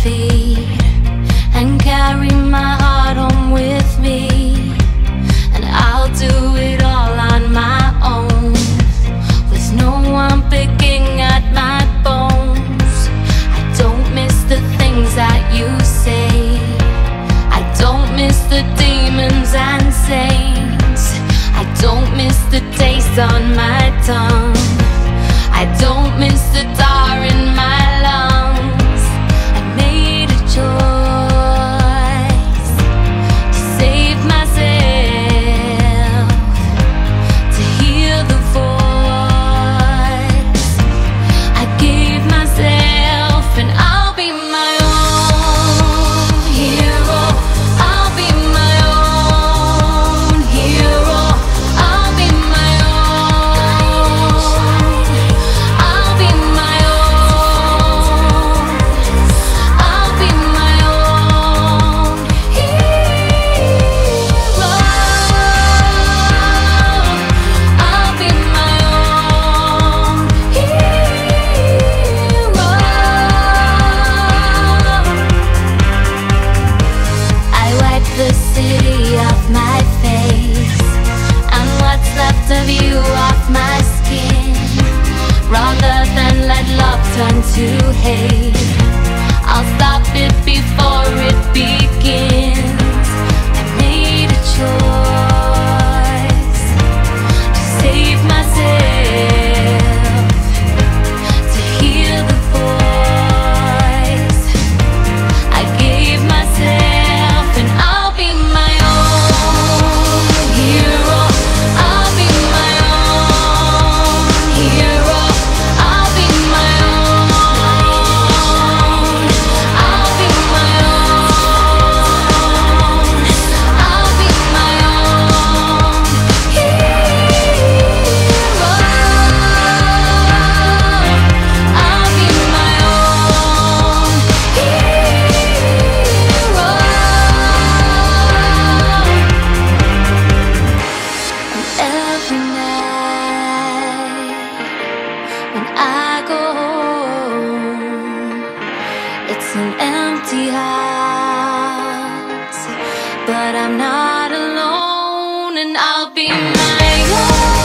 feet and carry my heart home with me. And I'll do it all on my own, with no one picking at my bones. I don't miss the things that you say, I don't miss the demons and saints, I don't miss the taste on my tongue, I don't miss the tar in my lungs. I made a choice to save myself, to hear the voice I gave myself. And I'll be my own hero, I'll be my own hero, I'll be my own, I'll be my own, I'll be my own hero, I'll be my own hero. I wipe the city off my face and what's left of you off my skin. Rather than let love turn to hate, I'll stop it before it begins. I made a choice to save myself, to hear the voice I gave myself. And I'll be my own hero, I'll be my own hero, I'll be my own, I'll be my own, I'll be my own hero, I'll be my own hero. And every night when I go home, it's an empty house, but I'm not alone. And I'll be my own